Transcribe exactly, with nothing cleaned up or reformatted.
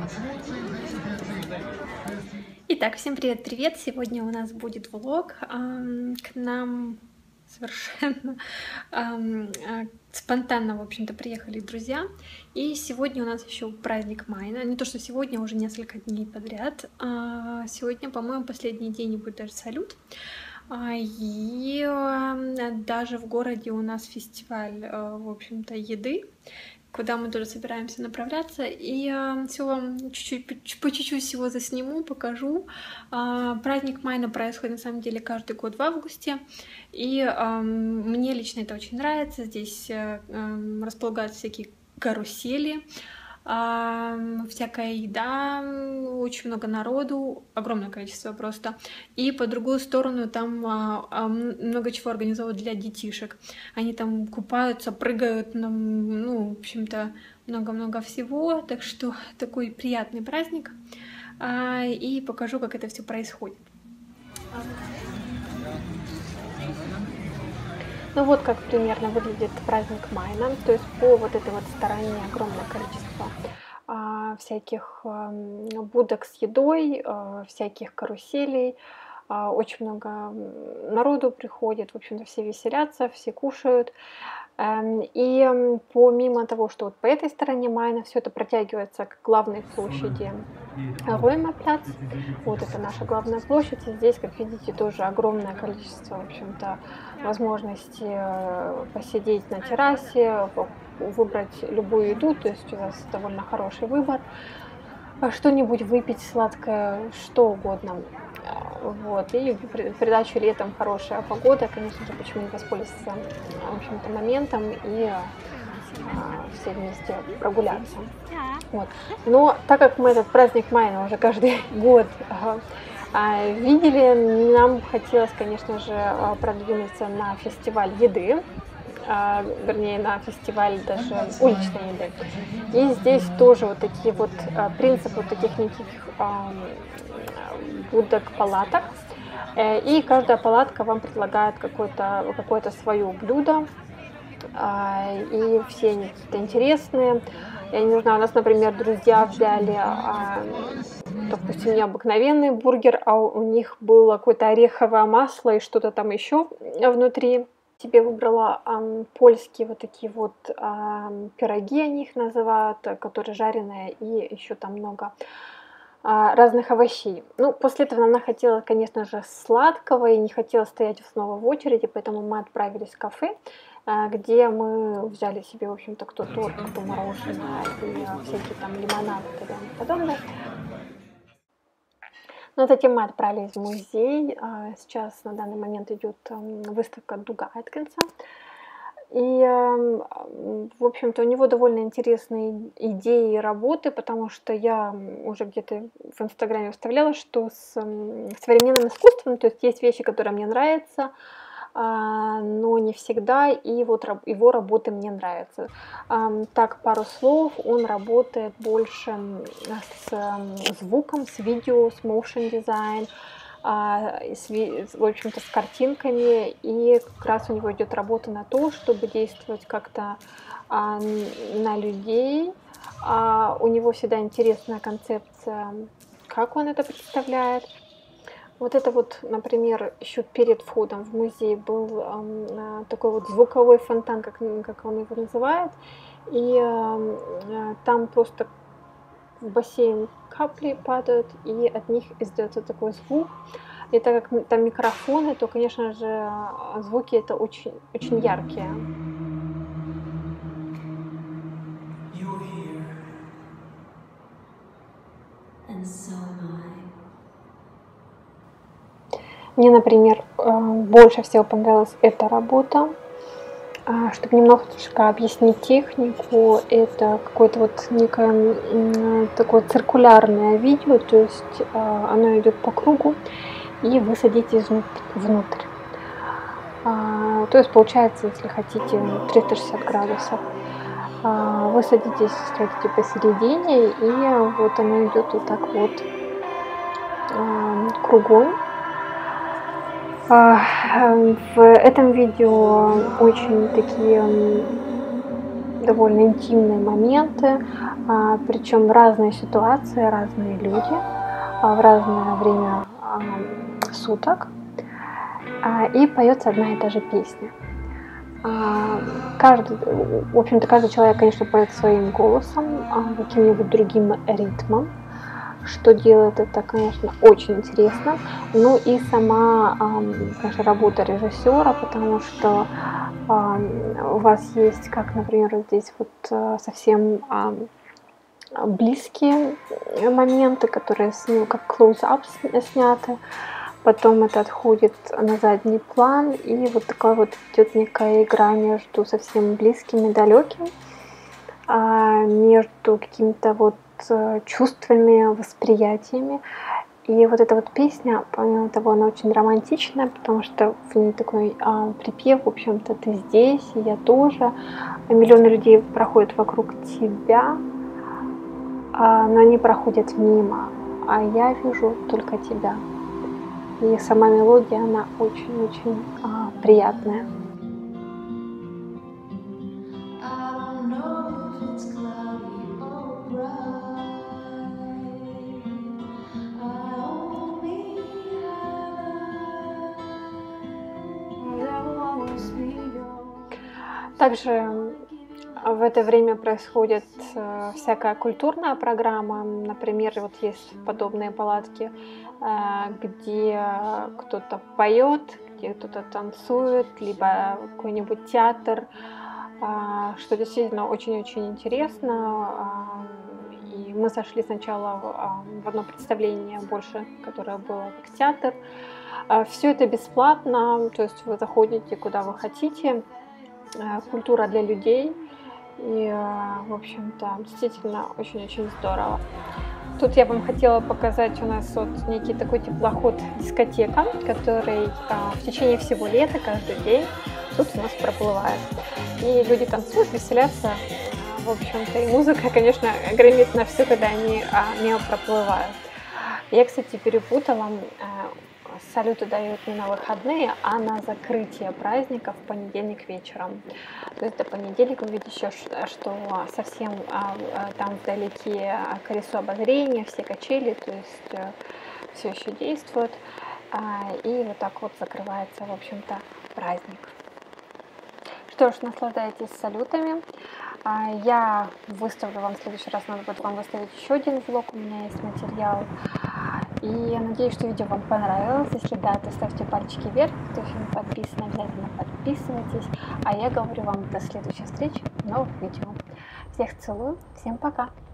Итак, всем привет-привет! Сегодня у нас будет влог. Ам, К нам совершенно ам, а, спонтанно, в общем-то, приехали друзья. И сегодня у нас еще праздник Майна. Не то, что сегодня, а уже несколько дней подряд. А, Сегодня, по-моему, последний день и будет даже салют. А, И а, даже в городе у нас фестиваль, а, в общем-то, еды, куда мы тоже собираемся направляться. И э, все вам чуть-чуть, по чуть-чуть всего засниму, покажу. Э, праздник Майна происходит на самом деле каждый год в августе. И э, мне лично это очень нравится. Здесь э, э, располагаются всякие карусели, а, всякая еда, очень много народу, огромное количество просто. И по другую сторону там а, а, много чего организовывают для детишек. Они там купаются, прыгают, ну, в общем-то, много-много всего. Так что такой приятный праздник. А, и покажу, как это все происходит. Ну вот как примерно выглядит праздник Майна. То есть по вот этой вот стороне огромное количество а, всяких а, будок с едой, а, всяких каруселей. А, очень много народу приходит, в общем-то все веселятся, все кушают. И помимо того, что вот по этой стороне Майна, все это протягивается к главной площади Роймапляц. Вот это наша главная площадь. И здесь, как видите, тоже огромное количество, в общем-то, возможностей посидеть на террасе, выбрать любую еду. То есть у нас довольно хороший выбор. Что-нибудь выпить сладкое, что угодно. Вот. И в придачу летом хорошая погода, конечно же, почему не воспользоваться, в общем-то, моментом и а, все вместе прогуляться. Вот. Но так как мы этот праздник Майна уже каждый год а, видели, нам хотелось, конечно же, продвинуться на фестиваль еды. А, вернее, на фестиваль даже уличной еды. И здесь тоже вот такие вот а, принципы вот таких неких а, будок, палаток. И каждая палатка вам предлагает какое-то какое-то свое блюдо. А, и все они какие-то интересные. Я не знаю, у нас, например, друзья взяли, а, допустим, необыкновенный бургер, а у них было какое-то ореховое масло и что-то там еще внутри. Себе выбрала а, польские вот такие вот а, пироги, они их называют, которые жареные, и еще там много а, разных овощей. Ну, после этого она хотела, конечно же, сладкого и не хотела стоять снова в очереди, поэтому мы отправились в кафе, а, где мы взяли себе, в общем-то, кто торт, кто мороженое и а, всякие там лимонады и тому подобное. Но затем мы отправились в музей. Сейчас на данный момент идет выставка Дуга Айткинса. И, в общем-то, у него довольно интересные идеи и работы, потому что я уже где-то в Инстаграме вставляла, что с современным искусством, то есть есть вещи, которые мне нравятся, но не всегда, и вот его работы мне нравятся. Так, пару слов, он работает больше с звуком, с видео, с motion design, в общем-то, с картинками, и как раз у него идет работа на то, чтобы действовать как-то на людей. У него всегда интересная концепция, как он это представляет. Вот это вот, например, еще перед входом в музей был э, такой вот звуковой фонтан, как, как он его называет. И э, там просто в бассейн капли падают, и от них издается такой звук. И так как там микрофоны, то, конечно же, звуки это очень, очень яркие. Мне, например, больше всего понравилась эта работа. Чтобы немножечко объяснить технику, это какое-то вот некое такое циркулярное видео, то есть оно идет по кругу, и вы садитесь внутрь. То есть получается, если хотите, триста шестьдесят градусов. Вы садитесь, садитесь посередине, и вот оно идет вот так вот кругом. В этом видео очень такие довольно интимные моменты, а, причем разные ситуации, разные люди, а, в разное время а, суток, а, и поется одна и та же песня. А, каждый, в общем-то, каждый человек, конечно, поет своим голосом, а, каким-нибудь другим ритмом, что делает это, конечно, очень интересно. Ну и сама, конечно, работа режиссера, потому что у вас есть, как, например, вот здесь вот совсем близкие моменты, которые ну, как close-up сняты. Потом это отходит на задний план, и вот такая вот идет некая игра между совсем близким и далеким, между какими-то вот чувствами, восприятиями. И вот эта вот песня, помимо того, она очень романтичная, потому что в ней такой а, припев, в общем-то, ты здесь, и я тоже. Миллионы людей проходят вокруг тебя, а, но они проходят мимо, а я вижу только тебя. И сама мелодия, она очень-очень а, приятная. Также в это время происходит э, всякая культурная программа. Например, вот есть подобные палатки, э, где кто-то поет, где кто-то танцует, либо какой-нибудь театр, э, что действительно очень-очень интересно. Э, и мы сошли сначала в, в одно представление больше, которое было как театр. Э, все это бесплатно, то есть вы заходите куда вы хотите. Культура для людей, и, в общем-то, действительно очень-очень здорово. Тут я вам хотела показать, у нас вот некий такой теплоход дискотека, который в течение всего лета, каждый день тут у нас проплывает. И люди танцуют, веселятся, в общем-то, и музыка, конечно, гремит на все, когда они мимо проплывают. Я, кстати, перепутала. Салюты дают не на выходные, а на закрытие праздника в понедельник вечером. То есть до понедельника вы видите, что совсем там вдалеке колесо обозрения, все качели, то есть все еще действует. И вот так вот закрывается, в общем-то, праздник. Что ж, наслаждайтесь салютами. Я выставлю вам в следующий раз, надо будет вам выставить еще один влог, у меня есть материал. И я надеюсь, что видео вам понравилось. Если да, то ставьте пальчики вверх. Кто еще не подписан, обязательно подписывайтесь. А я говорю вам до следующей встречи в новых видео. Всех целую, всем пока!